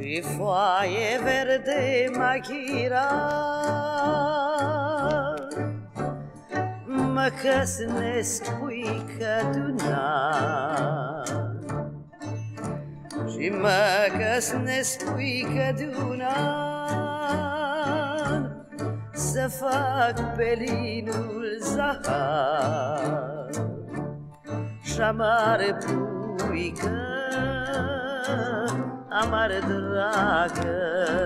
Și foaie verde maghira, mă căsnesc puică duna. Și mă căsnesc puică duna, să fac pelinul zahar. Și-amar puică, amar dragă,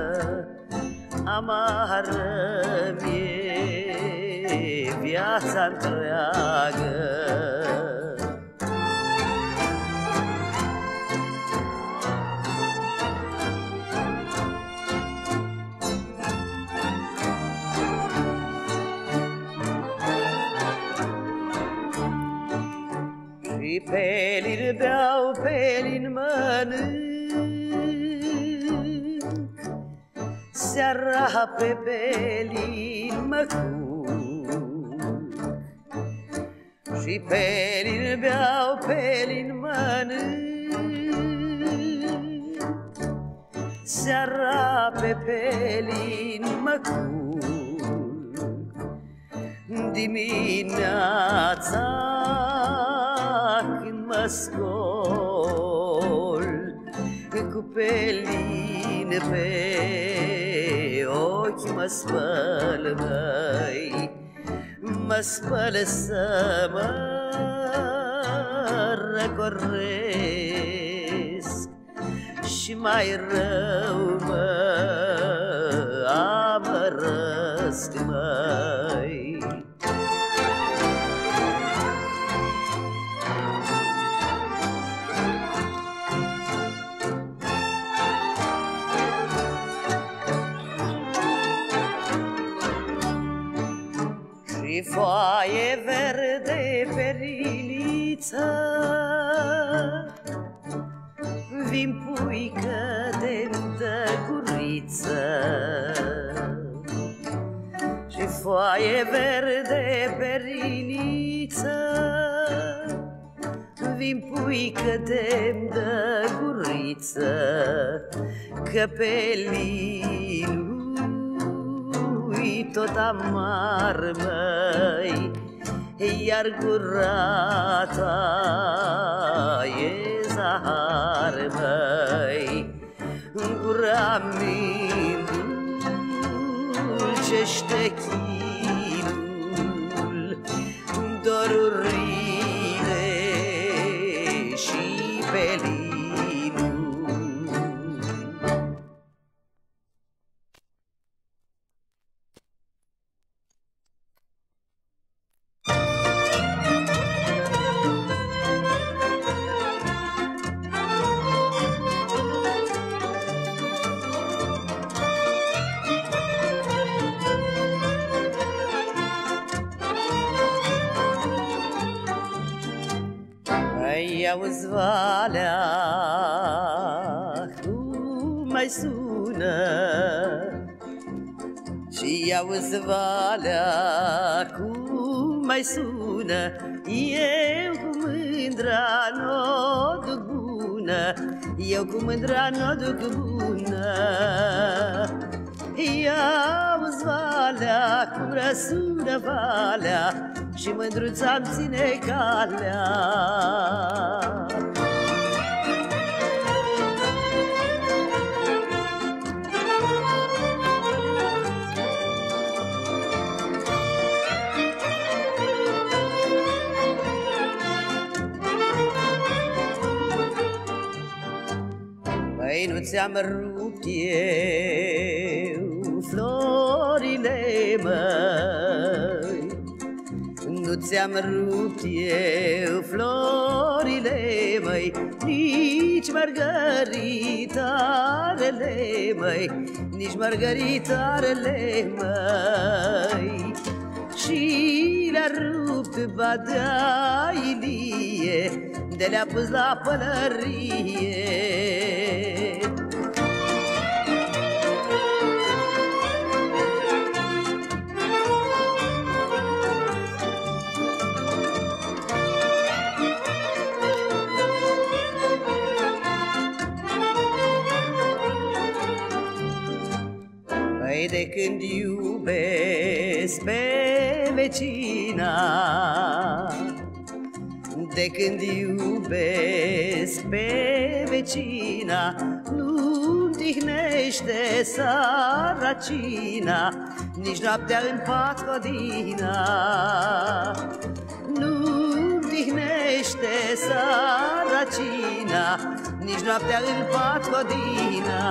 amară-mi-e viața întreagă. Și pelin beau, pelin mănânc, seara pe pelin mă culc. Și pelin beau, pelin mănânc, seara pe pelin mă culc. Dimineața când mă scol, cu pelin pe ochi mă spăl, măi, mă spăl să mă răcoresc. Și mai rău mă amărăsc, măi. Și foaie verde periliță, vin puică de-ndă guriță. Și foaie verde periliță, vin puică de-ndă guriță. Că pelinul-i tot amar, măi, iar gura ta e zahar, măi. Gura-mi dulcește chinul, dorurile și pelinul. Auzi, Valea, cum mai sună? Și auzi, Valea, cum mai sună? Eu cu mândra n-o duc bună, eu cu mândra n-o duc bună. Ia-uzi, Valea, cum răsună valea, și mândruța-mi ține calea. Păi nu ți-am rupt eu florile, măi, nu ți-am rupt eu florile, măi, nici mărgăritarele, măi, nici mărgăritarele, măi. Și le-a rupt badea Ilie, de le-a pus la pălărie. de când iubesc pe vecina, de când iubesc pe vecina, nu-mi tihnește săracina, nici noaptea în pat codina. Nu-mi tihnește săracina, nici noaptea în pat codina.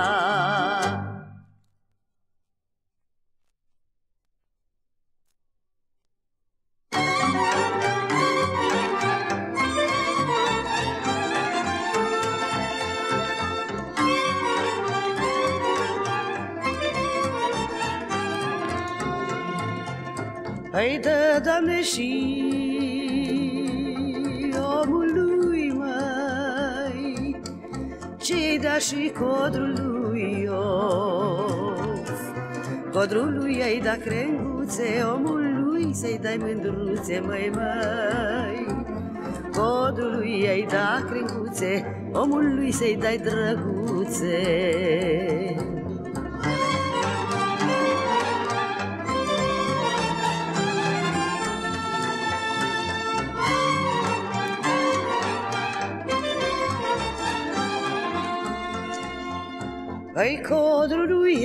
Hai dă, Doamne, și omului, măi, ce-i da și codrului, of. Codrului ai da crenguțe, omului să-i dai mândruțe, măi, măi. Codrului ai da crenguțe, omului să-i dai drăguțe. Ai codrului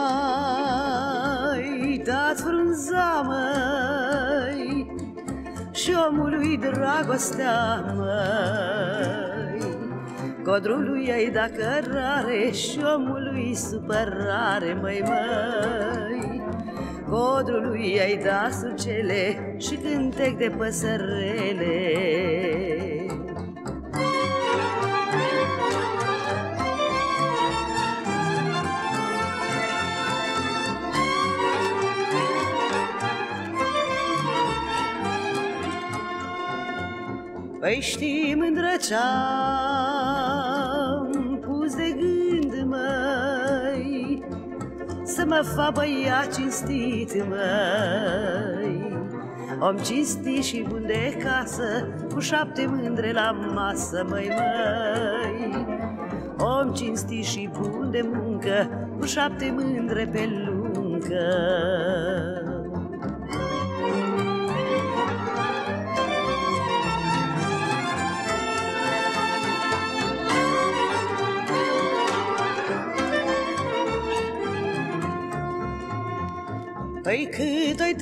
ai dat frunza, măi, și omului dragostea, măi. Codrului ai dat cărare și omului supărare, măi, măi. Codrului ai dat sucele și cântec de păsărele. Păi știi, mândră, ce-am pus de gând, măi, să mă fac băiat cinstit, măi. Om cinstit și bun de casă, cu 7 mândre la masă, măi, măi. Om cinstit și bun de muncă, cu 7 mândre pe luncă. Păi cât ai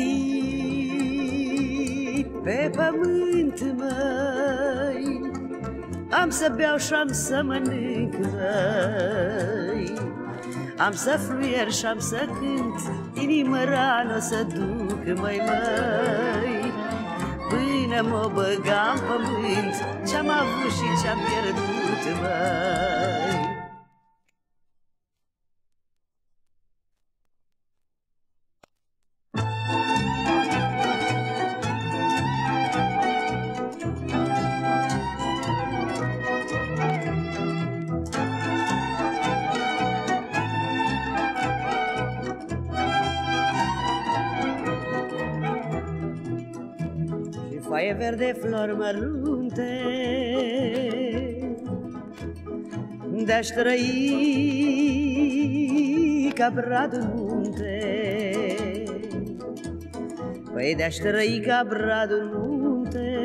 trăi pe pământ, măi, am să beau și am să mănânc, măi. Am să fluier și am să cânt, inimă rană o să duc, măi, măi. Până mă băgam pământ, ce-am avut și ce-am pierdut, măi. Foaie verde, flori mărunte, de-aș trăi ca bradul munte. Păi de-aș trăi ca bradul munte,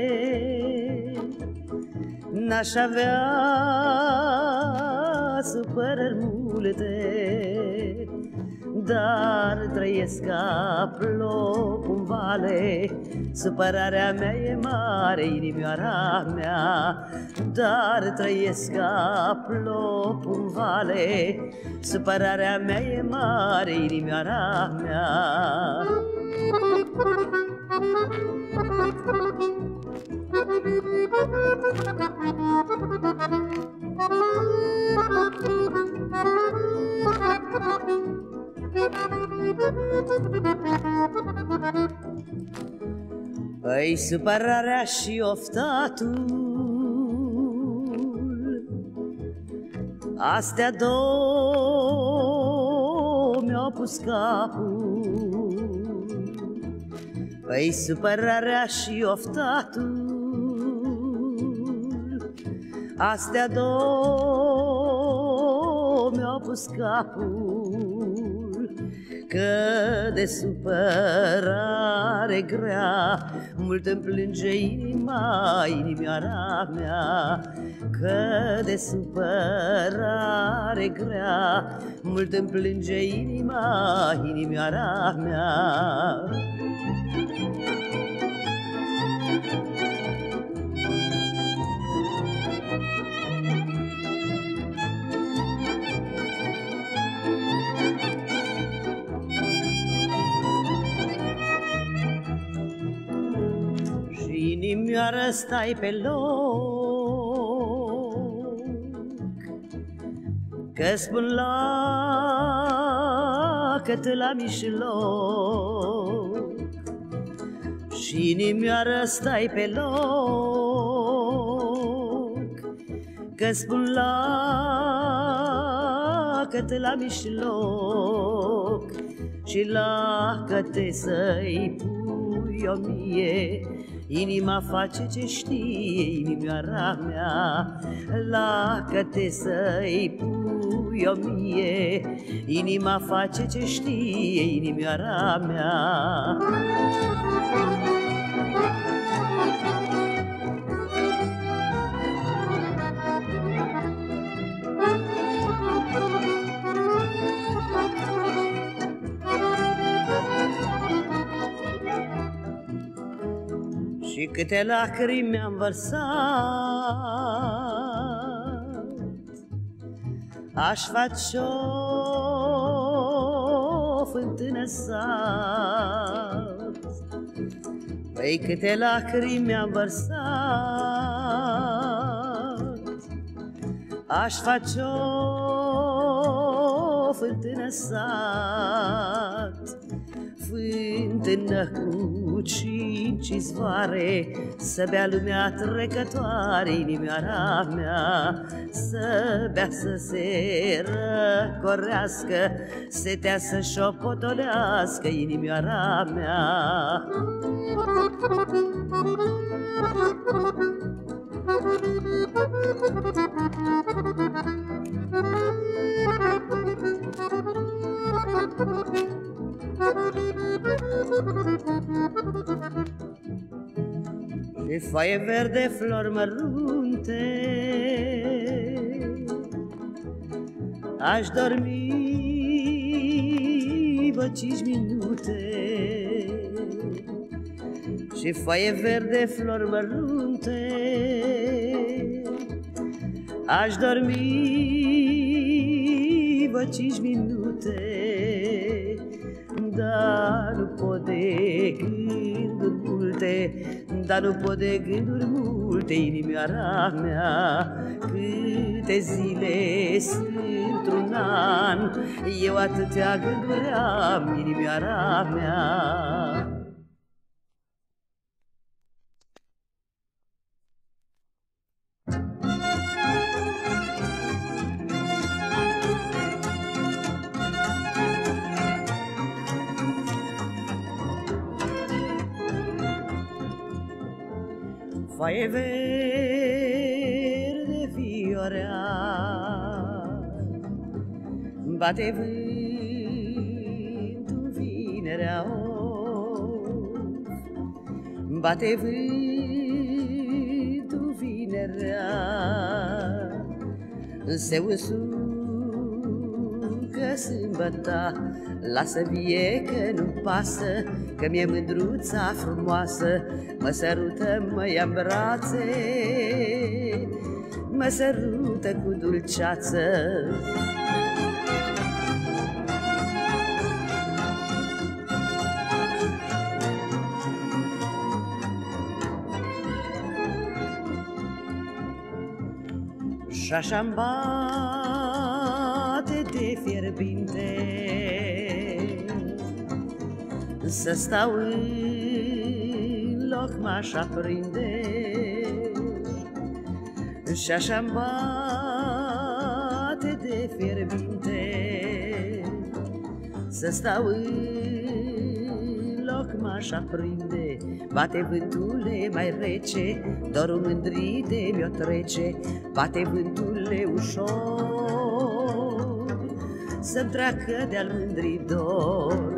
n-aș avea supărări multe, dar trăiesc ca plop în vale. Supărarea mea e mare, inimioara mea, dar trăiesc ca plop în vale. Supărarea mea e mare, inimioara mea. Păi supărarea și oftatul, astea două mi-au pus capul. Păi supărarea și oftatul, astea două mi-au pus capul, că de supărare grea mult îmi plânge inima, inimioara mea. Că de supărare grea mult îmi plânge inima, inimioara mea. Și inimioară stai pe loc, că spun lacăt la mișloc. Și inimioară stai pe loc, că spun lacăt la mișloc. Și lacăte să-i pui o mie, inima face ce știe, inimioara mea. Lacăte să-i pui o mie, inima face ce știe, inimioara mea. Și câte lacrimi mi-am vărsat, aș face-o fântână sat. Păi câte lacrimi mi-am vărsat, aș face-o fântână sat. Fântână cu 5 izvoare, să bea lumea trecătoare, inimioara mea. Să bea, să se răcorească, setea să-și o potolească, inimioara mea. Și foaie verde, flori mărunte, aș dormi vă 5 minute. Și foaie verde, flori mărunte, aș dormi vă 5 minute. Dar nu pot de gânduri multe, dar nu pot de gânduri multe, inimioara mea. Câte zile sunt un an, eu atâtea gânduri am, inimioara mea. Foaie verde fiorea, bate vântul vinerea, bate vântul vinerea. Se usucă sâmbăta, lasă vie că nu-mi pasă, că mi-e mândruța frumoasă. Mă sărută, mă ia-n brațe, mă sărută cu dulceață. Și așa-mi bate de fierbinte, să stau în loc m-aș aprinde. Și așa-mi bate de fierbinte, să stau în loc m-aș aprinde. Bate vântule mai rece, dorul mândrii de mi-o trece. Bate vântule ușor, să-mi treacă de-al mândrii dor.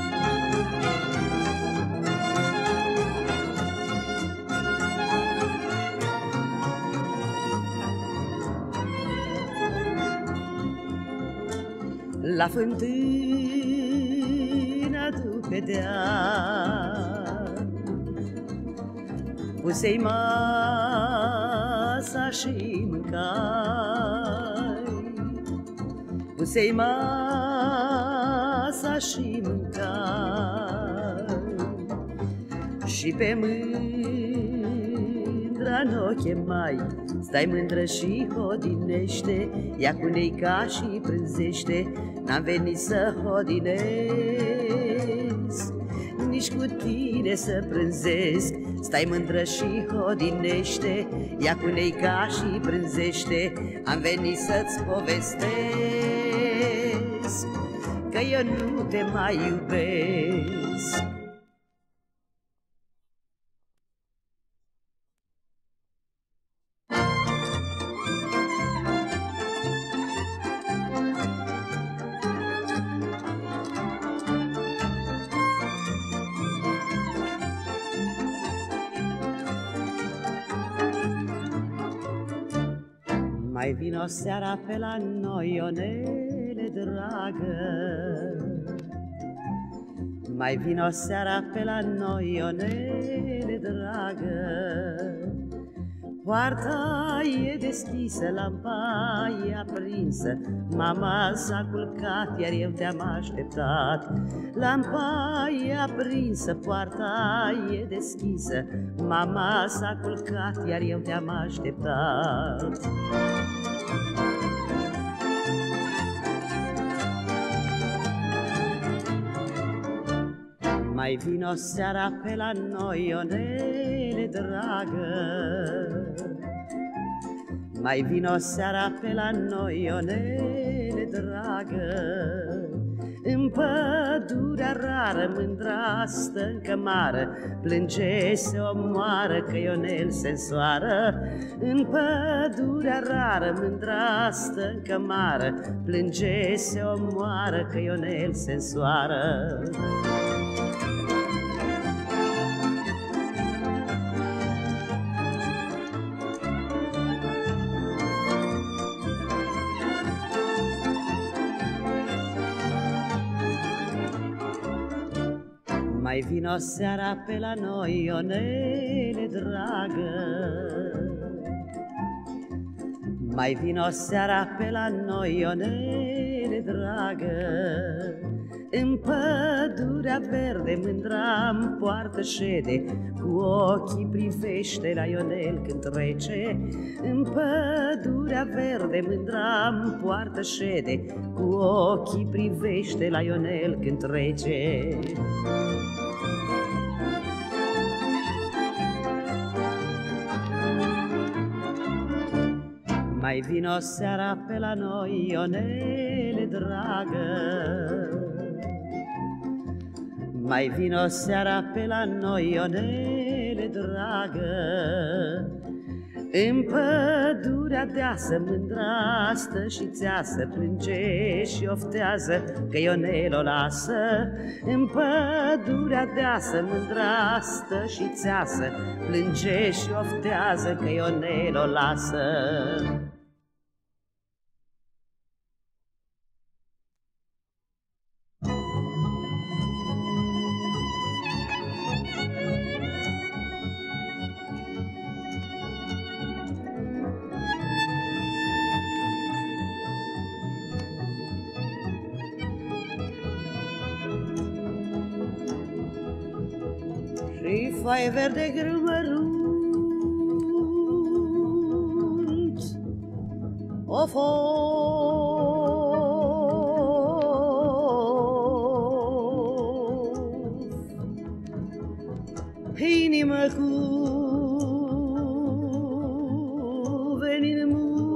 La fântână după deal puse-i masa și mâncai, puse-i masa și mâncai, și pe mândra n-o chemai. Stai mândră și hodinește, ia cu neica și prânzește. N-am venit să hodinez, nici cu tine să prânzesc. Stai mândră și hodinește, ia cu neica și prânzește. Am venit să-ți povestesc că eu nu te mai iubesc. Mai vino seara pe la noi, Ionele dragă, mai vino seara pe la noi, Ionele dragă. Poarta e deschisă, lampa e aprinsă, mama s-a culcat, iar eu te-am așteptat. Lampa e aprinsă, poarta e deschisă, mama s-a culcat, iar eu te-am așteptat. Mai vino seara pe la noi, Ionele dragă, mai vino seara pe la noi, Ionele dragă. În pădurea rară mândra stă în cămară, plânge, se omoară că Ionel se însoară. În pădurea rară mândra stă în cămară, plânge, se omoară că Ionel se însoară. Mai vino seara pe la noi, Ionele dragă, mai vino seara pe la noi, Ionele dragă. În pădurea verde mândra-mi poartă șede, cu ochii privește la Ionel când trece. În pădurea verde mândra-mi poartă șede, cu ochii privește la Ionel când trece. Mai vino seara pe la noi, Ionele dragă, mai vino seara pe la noi, Ionele dragă. În pădurea deasă mândra stă și țeasă, plânge și oftează că Ionel o lasă. În pădurea deasă mândra stă și țeasă, plânge și oftează că Ionel o lasă. Și foaie verde grâmărunt, of, inimă cu venin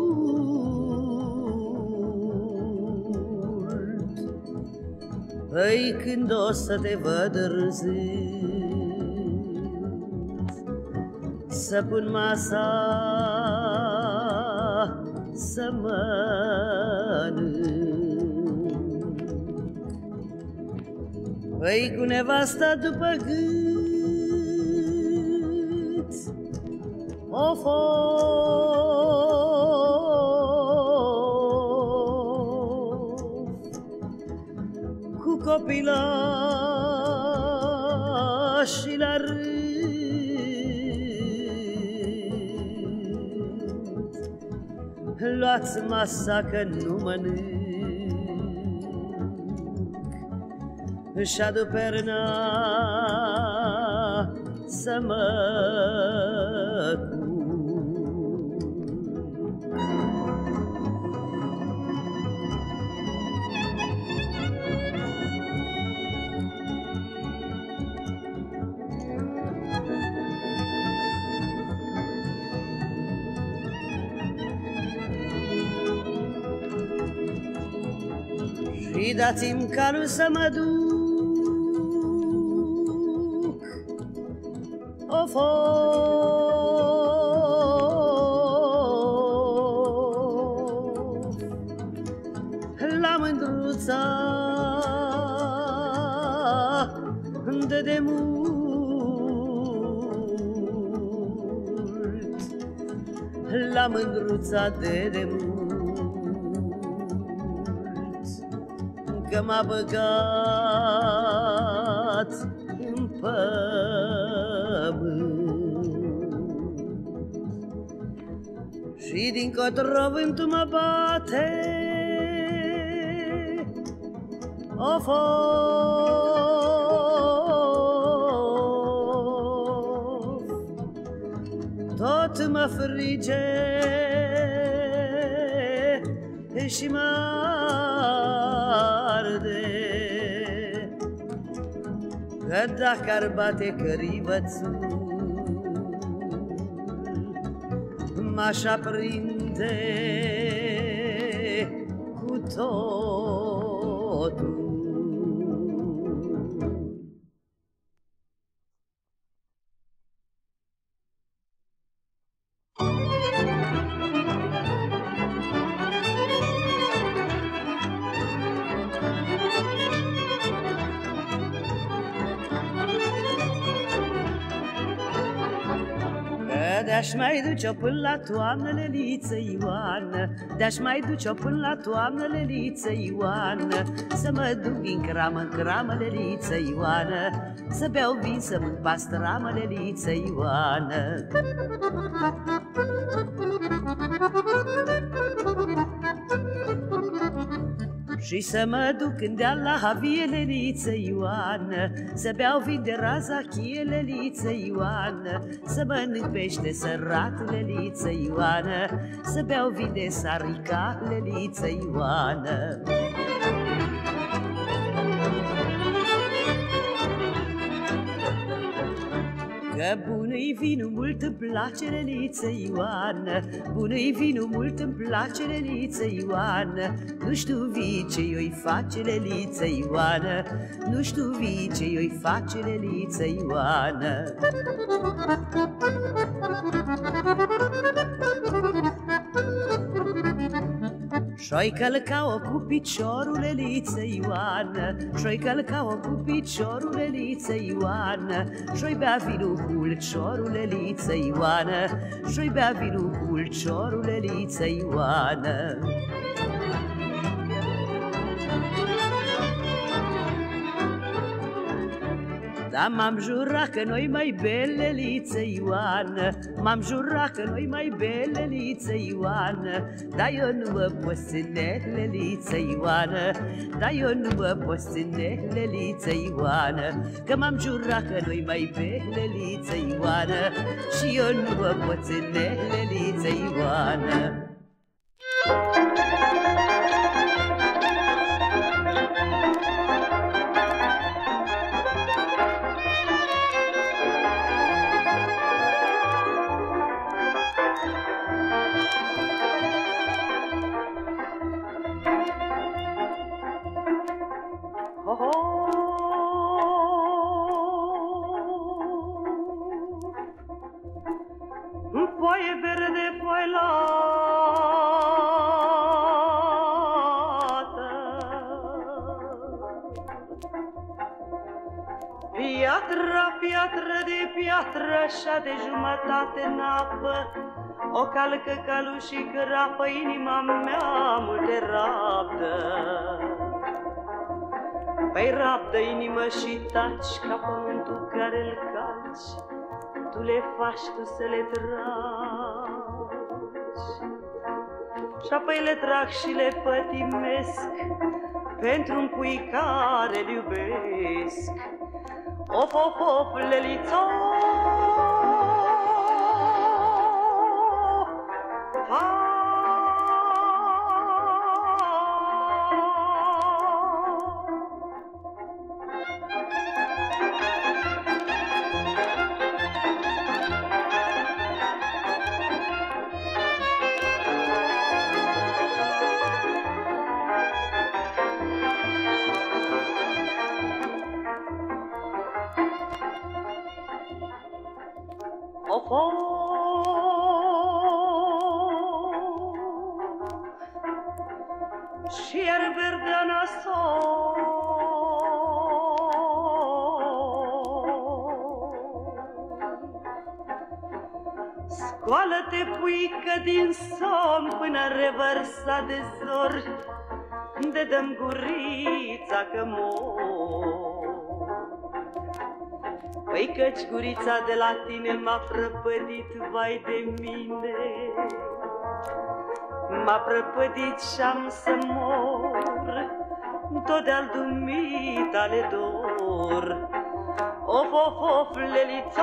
mult. Păi când o să te văd râzând, să pun masa să mănânc. Păi cu nevasta după gât, of, cu copilașii la rând, luați masa că nu mănânc, își adu perna să mă culc. Și dați-mi calul să mă duc, of, la mândruța de demult, la mândruța de demult, că m-a băgat în pământ. Și din-cotro vântul mă bate, of, tot mă frige și mă arde, că dacă ar bate cărivățul, m-aș aprinde cu totul. De-aș mai duce-o până la toamnă, Leliță Ioană, de-aș mai duce-o până la toamnă, Leliță Ioană, să mă duc din cramă în cramă, Leliță Ioană, să beau vin, să mânc pastramă, Leliță Ioană. Și să mă duc în deal la Havie, Leliță Ioană, să beau vin de razachie, Leliță Ioană, să mănânc pește sărat, Leliță Ioană, să beau vin de sarica, Leliță Ioană. Că bună-i vinul, mult îmi place, Leliță Ioană, bună-i vinul, mult îmi place, Leliță Ioană, nu știu vii ce i-o-i face, Leliță Ioană, nu știu vii ce i-o-i face, Leliță Ioană. Și-oi călca-o cu piciorul, Leliță Ioană, și-oi călca-o cu piciorul, Leliță Ioană, și-oi bea vinul cu ulciorul, Leliță Ioană, și-oi bea vinul cu ulciorul, Leliță Ioană. Dar m-am jurat că noi mai bem, Leliță Ioană, m-am jurat că noi mai bem, Leliță Ioană, dar eu nu mă pot ține, Leliță Ioană, dar eu nu mă pot ține, Leliță Ioană, că m-am jurat că noi mai bem, Leliță Ioană, și eu nu mă pot ține, Leliță Ioană. Foaie verde, foaie la Piatră, piatră de piatră, așa de jumătate în apă, o calcă calul și crapă, inima mea multe rabdă. Păi rabdă inimă și taci, ca pământul care-l calci, tu le faci, tu să le tragi. Și apoi le trag și le pătimesc pentru-un pui care-l iubesc. Of, of, of, lelițo, și iar verdea nasol, scoală-te, puică, din somn până revărsa de zori, de dăm gurița că mor. Păi căci gurița de la tine m-a prăpădit, vai de mine, m-a prăpădit și-am să mor, tot de-al dumitale dor. Of, of, of, lelițo,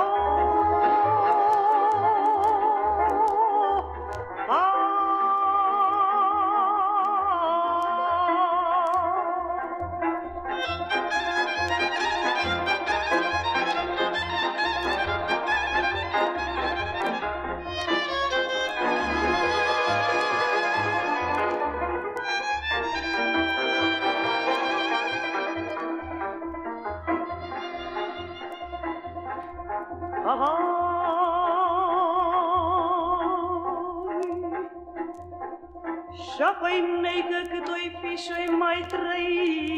și apoi neică cât o-i fi și-o-i mai trăi.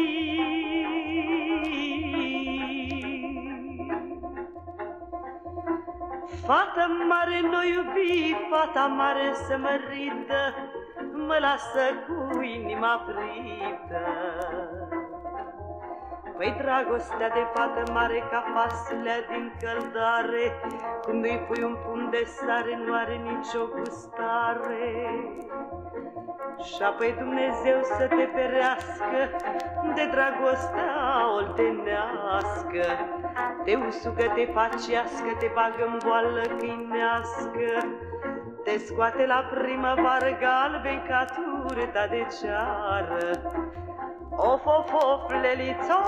Fata mare n-o iubi, fata mare să mă ridă, mă lasă cu inima friptă. Păi dragostea de fată mare ca faslea din căldare, când îi pui un pumn de sare, nu are nicio gustare. Și apoi Dumnezeu să te ferească de dragostea oltenească, te usucă, te facească, te bagă în boală câinească, te scoate la primăvară galben ca turta de ceară. Of, of, of, lelițo,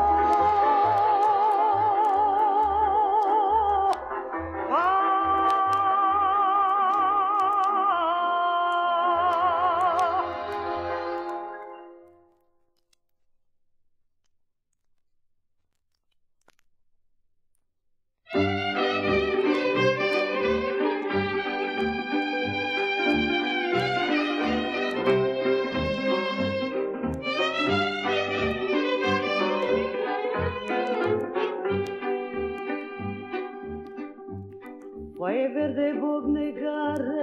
foaie verde bobnegară,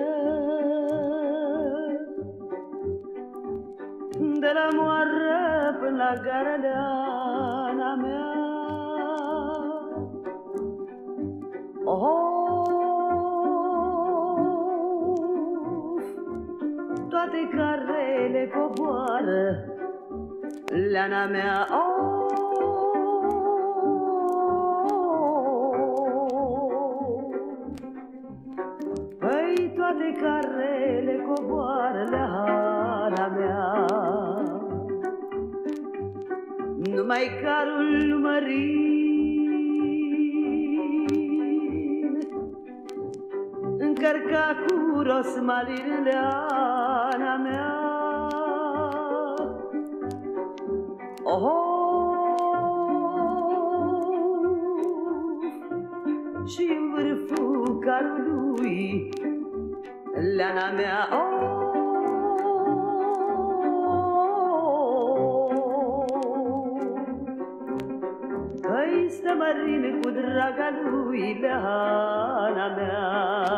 de la moară până la gara leana mea. Toate carele coboară, leana mea. Păi toate carele coboară, leana mea. Numai carul lumărin încărca cu rosmalin, leana mea. Și în vârful carului, leana mea. Păi stă mărin cu draga lui Leana mea.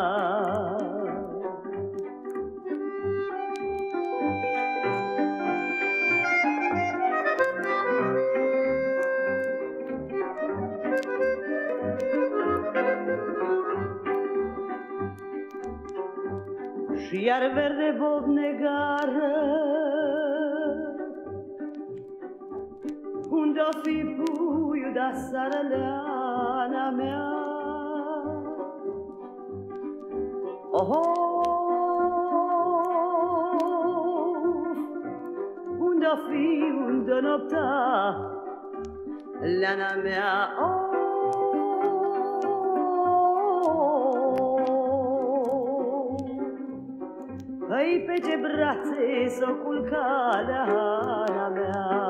Și iar verde bobnegară, unde-o fi puiul de asară Leana mea? Unde-o fi, unde-o nopta Leana mea? Păi pe ce brațe s-o culca Leana mea?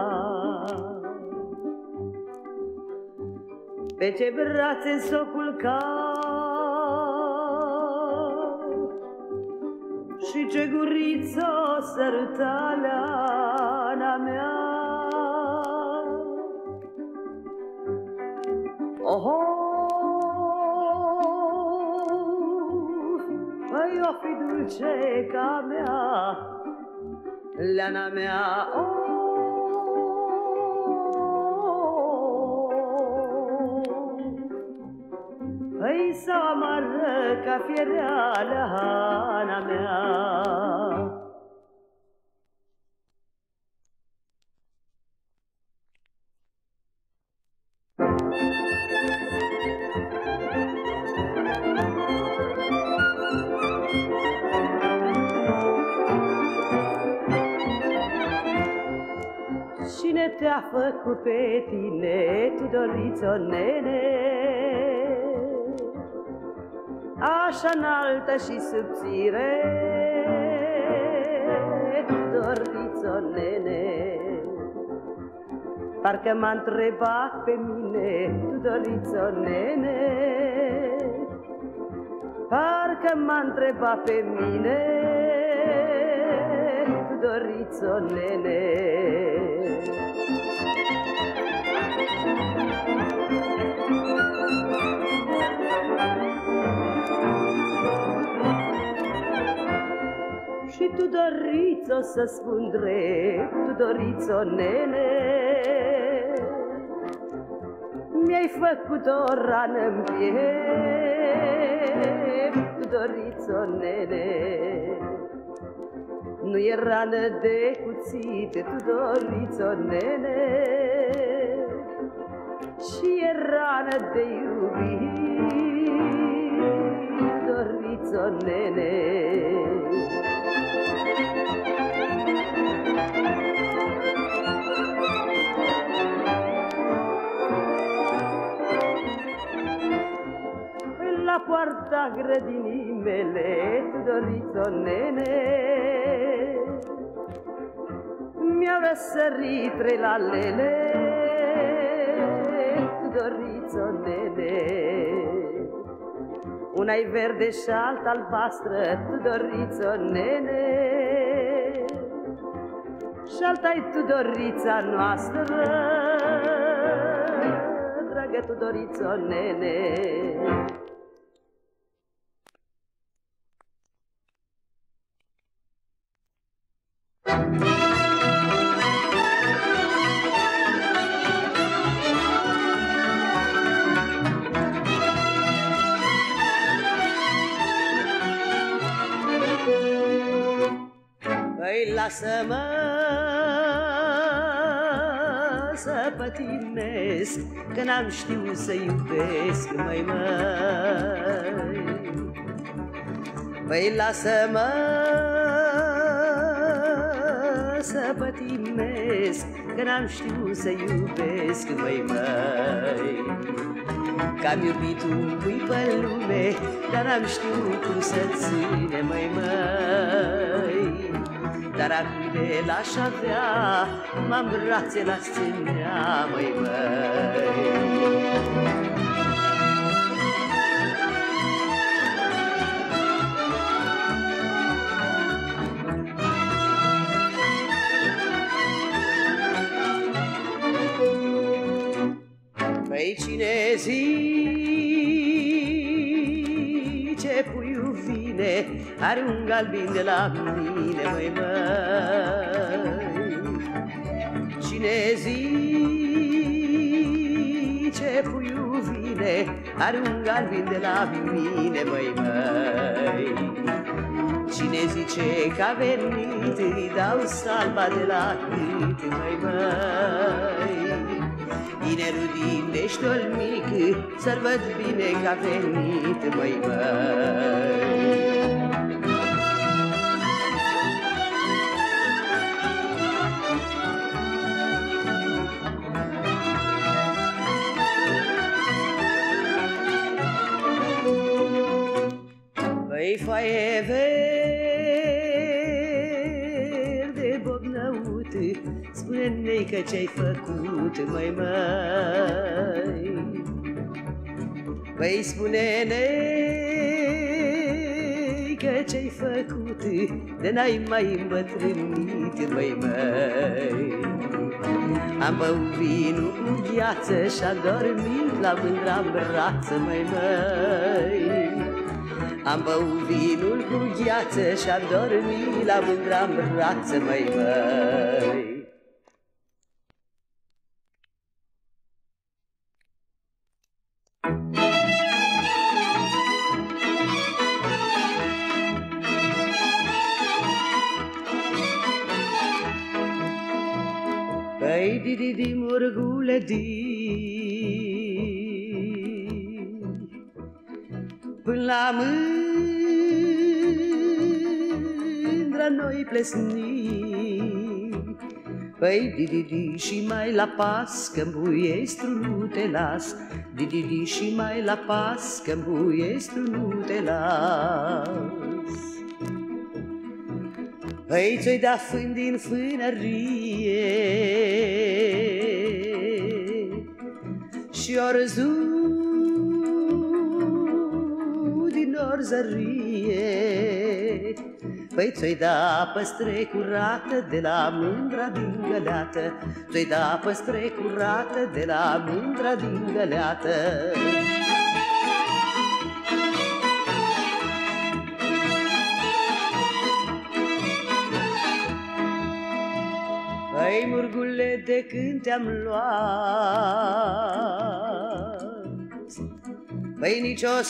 Pe ce brațe s-o culca și ce guriță o săruta Leana mea? Păi o fi dulce ca mea Leana mea. Păi sau amară ca fierea Leana mea. Cine te-a făcut pe tine, Tudorițo, nene, așa înaltă și subțire, Tudorițo, nene? Parcă m-a întrebat pe mine, Tudorițo, nene, parcă m-a întrebat pe mine, Tudorițo, nene. Și Tudorițo, să spun drept, Tudorițo, nene, mi-ai făcut o rană-n piept, Tudorițo, nene. Nu e rană de cuțit, Tudorițo, nene, și e rană de iubit, Tudorițo, nene. La poarta grădinii mele, Tudorițo, nene, mi-au răsărit trei lalele, Tudorițo, nene. Una-i verde și alta albastră, Tudorițo, nene, și alta-i Tudorița noastră, dragă Tudorițo, nene. Păi lasă-mă să pătimesc, că n-am știut să iubesc, măi, măi. Păi lasă-mă să pătimesc, că n-am știut să iubesc, măi, măi. Că-am iubit un pui pe lume, dar n-am știut cum să ține, măi, măi. Dar acum de l-aș avea, m-am brațe la ținea, măi, măi. Păi Păi cine zice puiul vine, are un galbin de la mine, măi, măi. Cine zice puiul vine, are un galbin de la mine, măi, măi. Cine zice că a venit, îi dau salva de la cât, măi, măi. Tinerul din Deștol mic, să-l văd bine că a venit, măi, măi. Păi foaie verde bobnăut, spune-ne că ce-ai făcut, măi, măi. Păi spune-ne că ce-ai făcut, de n-ai mai îmbătrânit, măi, măi. Am băut vinul cu gheață și-am dormit la mândra brață, măi, măi. Am băut vinul cu gheață și-am dormit la mândra brață, măi, măi. Păi di-di-di, murgule, di, până la mândra noi plesni. Păi di-di-di și mai la pas, că-n buiestru nu te las. Di-di-di și mai la pas, că-n buiestru nu te las. Păi ți-o-i da fân din fânărie și orzu din orzărie. Păi ți-o-i da apă strecurată de la mândra din găleată. Ți-o-i da apă strecurată de la mândra din găleată. Păi murgule, de când te-am luat, păi nici-o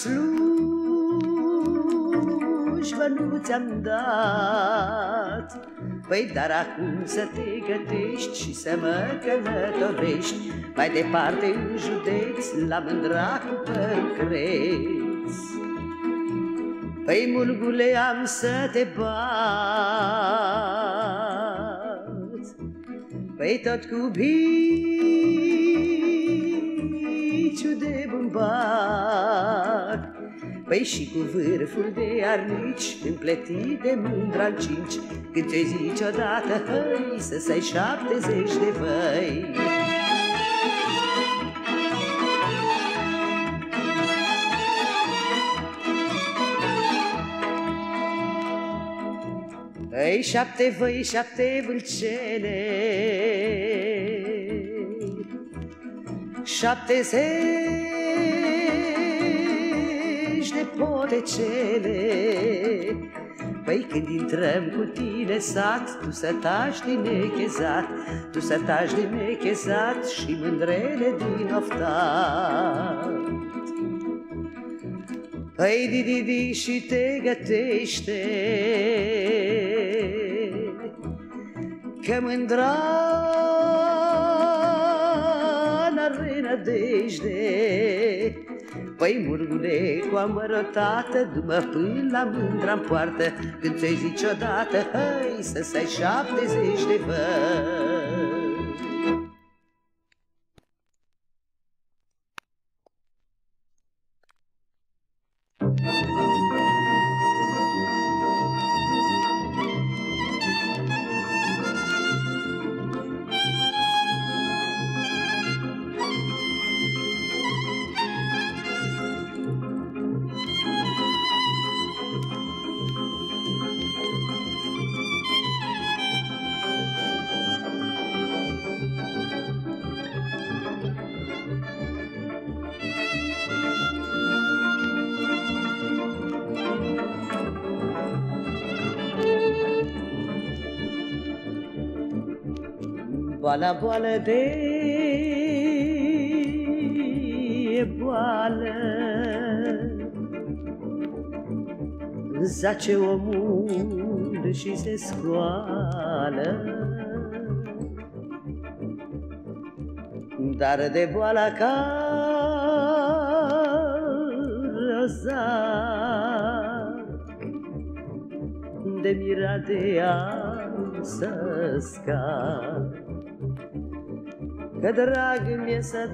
slujbă nu ți-am dat. Păi dar acum să te gătești și să mă călătorești mai departe în județ, la mândra cu părul creț. Păi murgule, am să te bat, păi tot cu biciu de bumbac. Păi și cu vârful de arnici împletit de mândra-n cinci. Când ți-o zici odată, hăi, să-ți ai 70 de văi. Păi 7 văi, 7 vâlcele, 70 de potecele. Păi când intrăm cu tine sat, tu să taci din nechezat, tu să taci din nechezat și mândrele din oftat. Păi di-di-di și te gătește, că mândra n-are nădejde. Păi murgule, cu amă rotată, du-mă până la mândra-n poartă. Când ți-o zici odată, hăi, să-ți ai 70 de văi. boala, boală de boală. Zace omul și se scoală, dar de boala ca rozac, de mira de an să scap, că drag mi-e să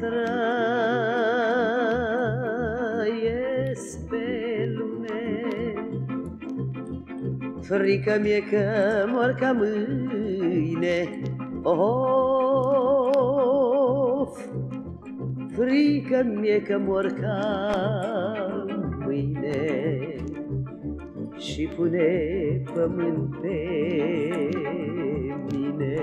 trăiesc pe lume. Frică mi-e că mor ca mâine, of, frică mi-e că mor ca mâine și pune pământ pe mine.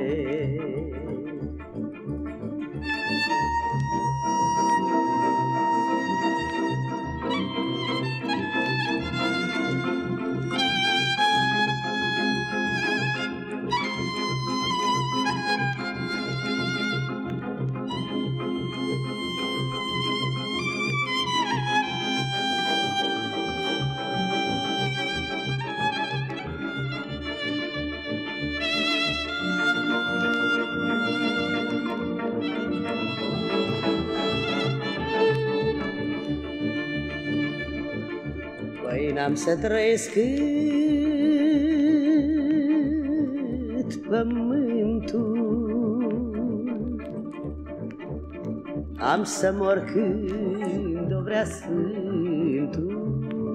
Păi n-am să trăiesc cât pământul, am să mor când o vrea Sfântul.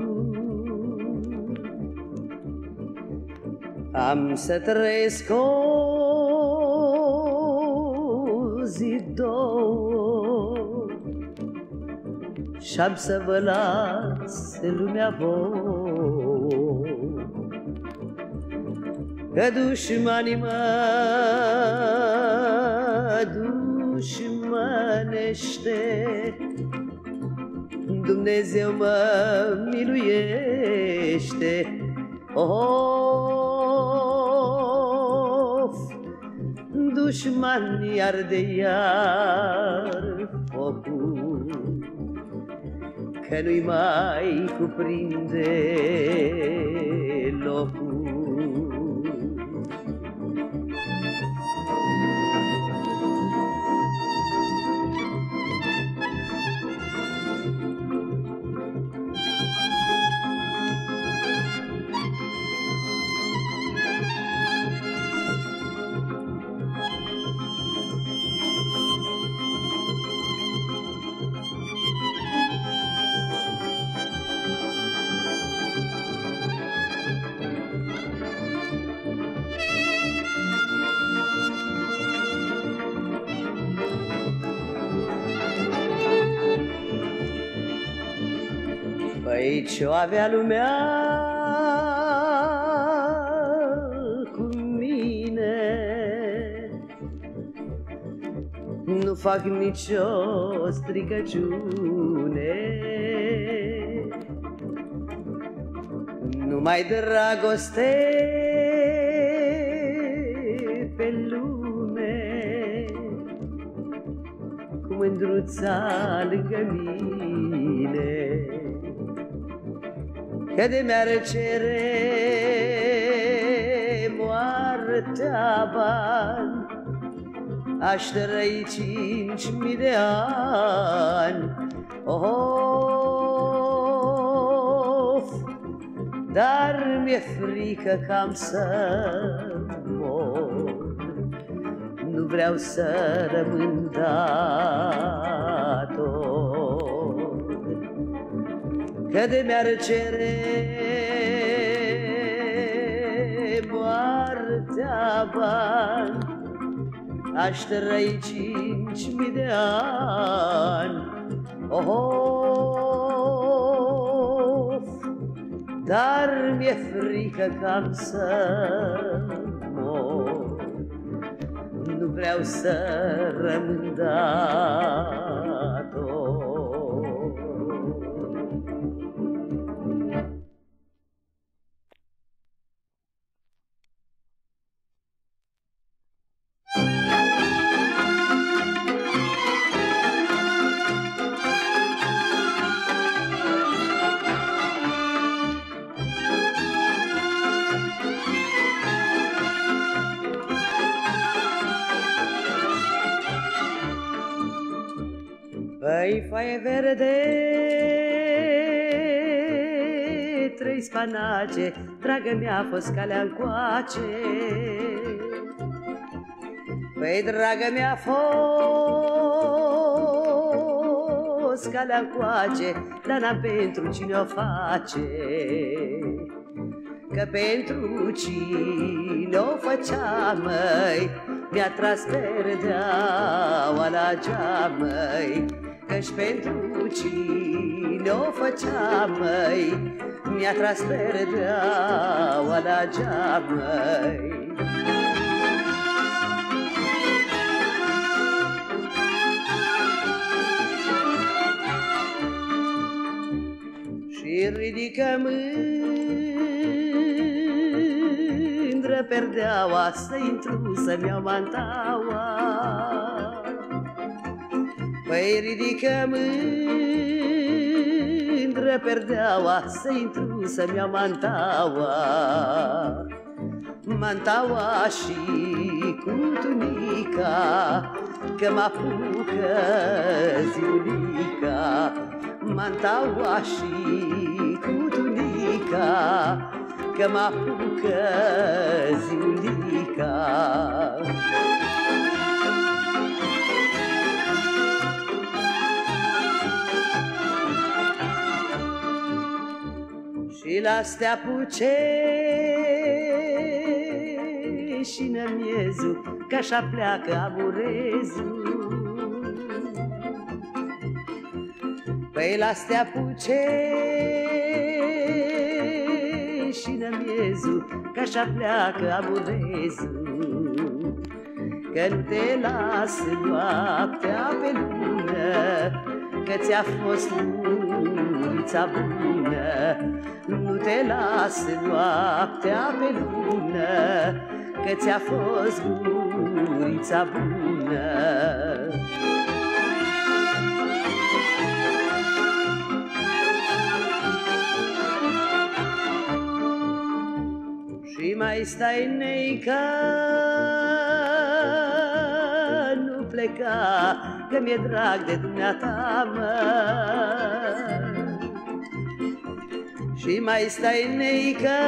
Am să trăiesc o zi, două, și-am să vă las lumea vouă, că dușmanii mă dușmănește, Dumnezeu mă miluiește. Of, dușmanii arde iar focul, că nu-i mai cuprinde locul. Păi ce-o avea lumea cu mine, nu fac nicio stricăciune, numai dragoste pe lume, cu mândruța lângă mine. Că de mi-ar cere moartea bani, aș trăi 5.000 de ani. Of, dar mi-e frică că am să mor, nu vreau să rămân dator, că de mi-ar cere moartea bani, aș trăi 5.000 de ani. Of, dar mi-e frică că am să mor, nu vreau să rămân dator. Măi, foaie verde, 3 spanace, dragă mea, a fost calea încoace. Păi, dragă mea, a fost calea încoace, dar n-am pentru cine o face. Că pentru cine o făcea, măi, mi-a tras perdeaua la geam, măi. Că-și pentru cine o făcea, măi, mi-a tras perdeaua la geam, măi. Și ridică mândră perdeaua, să intru să-mi iau mantaua. Păi, ridică mândră perdeaua, să intru să-mi iau mantaua. Mantaua și cu tunica, că m-apucă ziulica. Mantaua și cu tunica, că m-apucă ziulica. Și la stea puce și nămiezul, că așa pleacă amurezul. Păi, la stea puce și nămiezul, că așa pleacă amurezul. Că nu te las noaptea pe lună, că ți-a fost lunița bună. Nu te las noaptea pe lună, că ți-a fost lunița bună. Și mai stai, neica, nu pleca, că mi-e drag de dumneata, mă. Și mai stai, neica,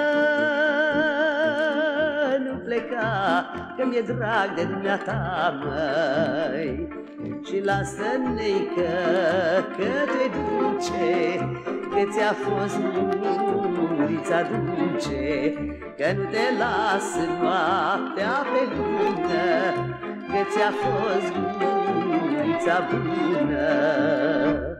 nu pleca, că mi-e drag de dumneata, măi. Și lasă, neică, că te duce, că ți-a fost lunița dulce. Că nu te las noaptea pe lună, că ți-a fost lunița bună.